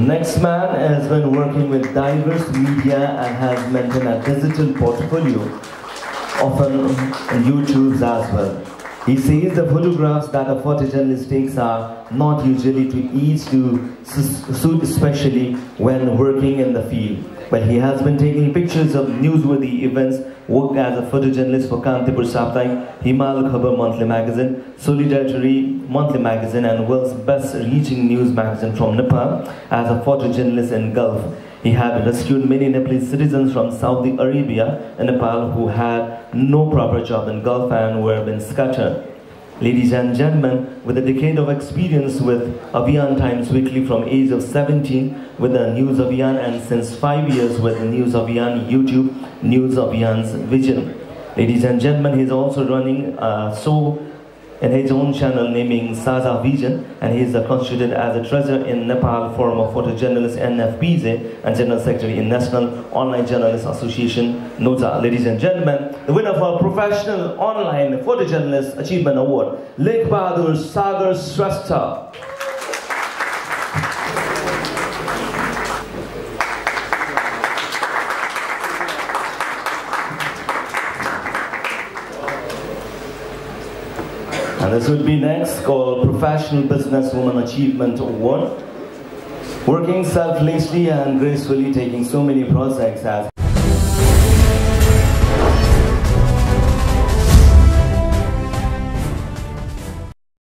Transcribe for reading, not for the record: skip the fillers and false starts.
next man has been working with diverse media and has maintained a digital portfolio, often on YouTube as well. He says the photographs that a photojournalist takes are not usually to ease to suit, especially when working in the field. But he has been taking pictures of newsworthy events, worked as a photojournalist for Kantipur Saptaik, Himal Khabar Monthly Magazine, Solidarity Monthly Magazine, and world's best-reaching news magazine from Nepal as a photojournalist in Gulf. He had rescued many Nepalese citizens from Saudi Arabia and Nepal who had no proper job in Gulf and were being scattered. Ladies and gentlemen, with a decade of experience with Abhiyan Times Weekly from age of 17 with the News Abhiyan and since 5 years with News Abhiyan YouTube, News Abhiyan's Vision. Ladies and gentlemen, he's also running a show in his own channel naming Saza Vision, and he is constituted as a treasurer in Nepal Forum of Photojournalists NFPJ and General Secretary in National Online Journalists Association, NOJA. Ladies and gentlemen, the winner for Professional Online Photojournalist Achievement Award, Lekh Bahadur Sagar Shrestha. And this would be next called Professional Businesswoman Achievement Award. Working selflessly and gracefully, taking so many projects as